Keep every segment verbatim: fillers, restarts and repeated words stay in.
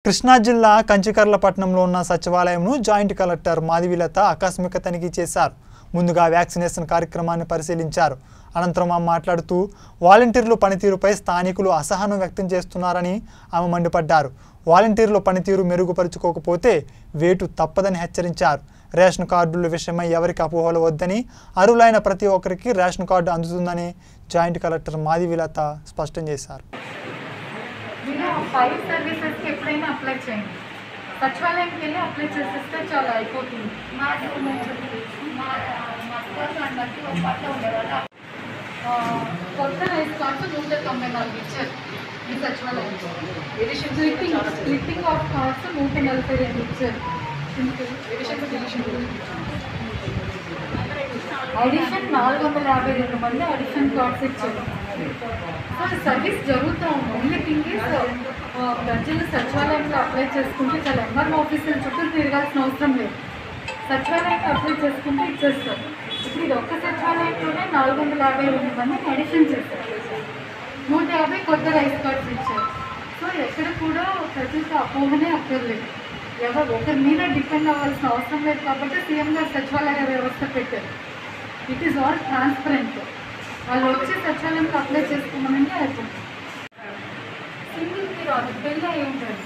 కృష్ణా జిల్లా కంచికర్లపట్నంలో ఉన్న సచివాలయంను joint collector Madhavilatha ఆకస్మిక తనిఖీ చేశారు. ముందుగా వ్యాక్సినేషన్ కార్యక్రమాన్ని పరిశీలించారు. అనంతరం ఆమె మాట్లాడుతూ వాలంటీర్ల పనితీరుపై స్థానికులు అసహనం వ్యక్తం చేస్తున్నారని ఆమె మండిపడ్డారు. వాలంటీర్ల పనితీరు మెరుగుపరుచుకోకపోతే వేటు తప్పదని హెచ్చరించారు. రేషన్ కార్డుల విషయమై ఎవరికి అపోహలు వద్దని, అర్హులైన ప్రతి ఒక్కరికి రేషన్ కార్డు అందుతుందని జాయింట్ కలెక్టర్ మాధవీలత స్పష్టం చేశారు. ఫైవ్ సర్వీసెస్కి ఎప్పుడైనా అప్లై చేయండి. సచివాలయంకి వెళ్ళి అప్లై చేసేస్తే చాలా అయిపోతుంది. కొత్త రైస్ కార్డ్స్ నూట తొంభై నాలుగు ఇచ్చారు ఈ సచివాలయం. స్ప్లిట్టింగ్ స్ప్లిట్టింగ్ ఆఫ్ కార్డ్స్ నూట నలభై రెండు ఇచ్చారు. అడిషన్ నాలుగు వందల యాభై రెండు మంది అడిషన్ కార్డ్స్ ఇచ్చారు. సర్వీస్ జరుగుతూ ఉంది. ఓన్లీ థింగ్ ఈజ్ ప్రజలు సచివాలయంలో అప్లై చేసుకుంటే చాలా ఎంఆర్ఓ ఆఫీసుల చుట్టూ తిరగాల్సిన అవసరం లేదు. సచివాలయంలో అప్లై చేసుకుంటే ఇచ్చేస్తారు. ఇప్పుడు ఇది ఒక్క సచివాలయంలోనే నాలుగు వందల యాభై రెండు మందిని అడిషన్ చేస్తారు. నూట యాభై కొత్త రైస్ కార్డ్స్ ఇచ్చారు. సో ఎక్కడ కూడా ప్రజలకు అపోహనే అక్కర్లేదు. ఎవరు ఒకరి మీద డిపెండ్ అవ్వాల్సిన అవసరం లేదు. కాబట్టి సీఎం గారు సచివాలయ వ్యవస్థ పెట్టారు. It is all transparent. వాళ్ళు వచ్చి సచివాలయంలో అప్లై చేసుకోమనంటే అయిపోతుంది. సింగిల్ మీరు అది పెళ్ళి అయి ఉంటుంది.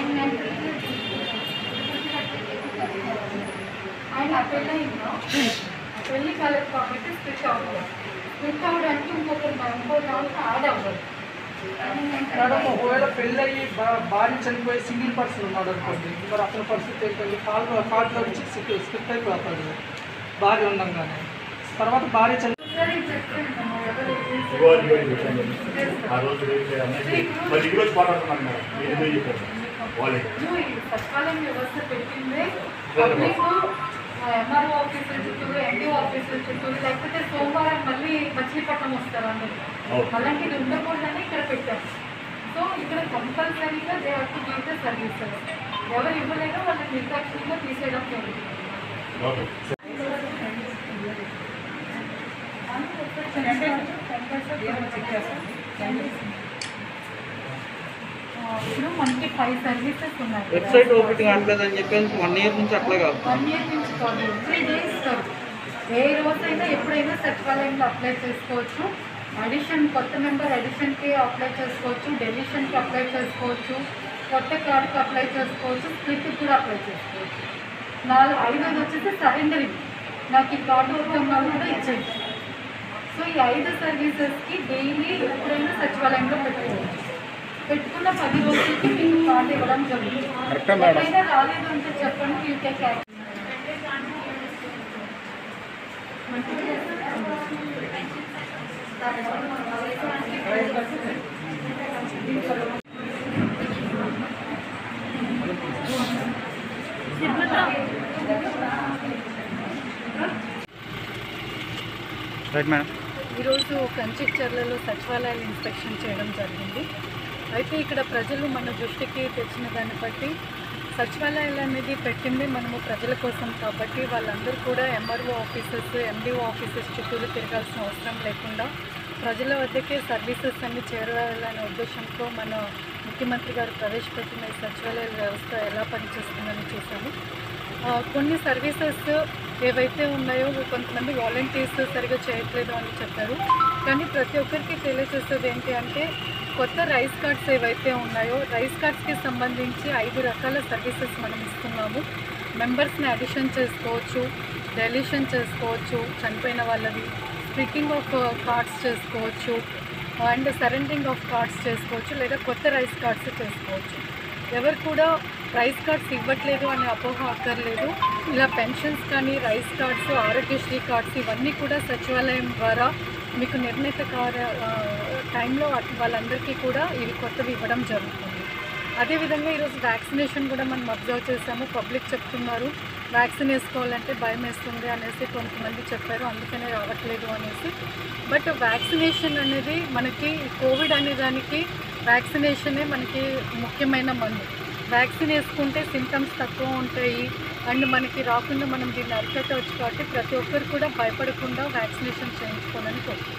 ఆయన ఆ పెళ్ళి అయిందో పెళ్ళి కాలేదు కాబట్టి స్ప్లిట్ అవ్వదు. స్ప్లిట్ అవ్వడానికి ఇంకొకరు ఇంకో దాంట్లో యాడ్ అవ్వదు. మేడం ఒకవేళ పెళ్ళయి భార్య చనిపోయి సింగిల్ పర్సన్ ఉన్నాడు అనుకోండి, మరి అతని పరిస్థితి ఏంటంటే కార్డు కార్డులో నుంచి స్కిప్ అయిపోతాడు భార్య ఉండగానే. తర్వాత భార్య చనిపోయి సచివాలయం వ్యవస్థ పెట్టిందే ఎంఆర్ఓ ఆఫీసుల చుట్టూరు, ఎండిఓ ఆఫీసుల చుట్టూరు, లేకపోతే సోమవారం మళ్ళీ మచిలీపట్నం వస్తారు అందరూ. అలాంటిది ఉండకూడదని ఇక్కడ పెట్టారు. సో ఇక్కడ కంపల్సరీగా they have to give the services. ఎవరు ఇవ్వలేదో వాళ్ళని నిర్దాక్షిణ్యంగా తీసేయడం జరుగుతుంది. ఇప్పుడు మనకి ఫైవ్ సర్వీసెస్ ఉన్నాయి. వెబ్సైట్ ఓపెన్ కావట్లేదని చెప్పేసి వన్ ఇయర్ నుంచి అట్లా కాదు, వన్ ఇయర్ నుంచి కాదు, త్రీ డేస్ కాదు, ఏ రోజైనా ఎప్పుడైనా సచివాలయంలో అప్లై చేసుకోవచ్చు. అడిషన్ కొత్త మెంబర్ అడిషన్కి అప్లై చేసుకోవచ్చు, డెలిషన్కి అప్లై చేసుకోవచ్చు, కొత్త కార్డుకి అప్లై చేసుకోవచ్చు, స్ప్లిట్కి కూడా అప్లై చేసుకోవచ్చు. నాలుగు ఐదోది వచ్చేసి సరెండరింగ్. నాకు ఈ కార్డు వద్దాం కూడా ఇచ్చేది. సో ఈ ఐదు సర్వీసెస్కి డైలీ ఎప్పుడైనా సచివాలయంలో పెట్టుకోవచ్చు. పెట్టుకున్న పది రోజులకి మీకు కార్డు ఇవ్వడం జరుగుతుంది. ఎప్పుడైనా రాలేదు అంటే చెప్పండి, you can carry. Right madam. ఈరోజు కంచికచర్లలో సచివాలయాలు ఇన్స్పెక్షన్ చేయడం జరిగింది. అయితే ఇక్కడ ప్రజలు మన దృష్టికి తెచ్చిన దాన్ని బట్టి సచివాలయాలు అనేది పెట్టింది మనము ప్రజల కోసం కాబట్టి వాళ్ళందరూ కూడా ఎంఆర్ఓ ఆఫీసెస్, ఎండిఓ ఆఫీసెస్ చుట్టూరు తిరగాల్సిన అవసరం లేకుండా ప్రజల వద్దకే సర్వీసెస్ అన్ని చేరాలనే ఉద్దేశంతో మన ముఖ్యమంత్రి గారు ప్రవేశపెట్టిన ఈ సచివాలయ వ్యవస్థ ఎలా పనిచేస్తుందని చూసాము. కొన్ని సర్వీసెస్ ఏవైతే ఉన్నాయో కొంతమంది వాలంటీర్స్ సరిగా చేయట్లేదు అని చెప్పారు. కానీ ప్రతి ఒక్కరికి తెలియజేసేది ఏంటి అంటే కొత్త రైస్ కార్డ్స్ ఏవైతే ఉన్నాయో రైస్ కార్డ్స్కి సంబంధించి ఐదు రకాల సర్వీసెస్ మనం ఇస్తున్నాము. మెంబర్స్ని అడిషన్ చేసుకోవచ్చు, డెలిషన్ చేసుకోవచ్చు, చనిపోయిన వాళ్ళవి స్ప్లిట్టింగ్ ఆఫ్ కార్డ్స్ చేసుకోవచ్చు, అండ్ సరెండరింగ్ ఆఫ్ కార్డ్స్ చేసుకోవచ్చు, లేదా కొత్త రైస్ కార్డ్స్ చేసుకోవచ్చు. ఎవరు కూడా రైస్ కార్డ్స్ ఇవ్వట్లేదు అనే అపోహ అక్కర్లేదు. ఇలా పెన్షన్స్ కానీ, రైస్ కార్డ్స్, ఆరోగ్యశ్రీ కార్డ్స్ ఇవన్నీ కూడా సచివాలయం ద్వారా మీకు నిర్ణీత కార్య టైంలో వాళ్ళందరికీ కూడా ఇవి కొత్తవి ఇవ్వడం జరుగుతుంది. అదేవిధంగా ఈరోజు వ్యాక్సినేషన్ కూడా మనం అబ్జర్వ్ చేసాము. పబ్లిక్ చెప్తున్నారు వ్యాక్సిన్ వేసుకోవాలంటే భయం వేస్తుంది అనేసి కొంతమంది చెప్పారు, అందుకనే రావట్లేదు అనేసి. బట్ వ్యాక్సినేషన్ అనేది మనకి కోవిడ్ అనే దానికి వ్యాక్సినేషనే మనకి ముఖ్యమైన మందు. వ్యాక్సిన్ వేసుకుంటే సింటమ్స్ తక్కువ ఉంటాయి అండ్ మనకి రాకుండా మనం దీన్ని అరికట్టవచ్చు. కాబట్టి ప్రతి ఒక్కరు కూడా భయపడకుండా వ్యాక్సినేషన్ చేయించుకోవాలని కోరుకుంటున్నాను.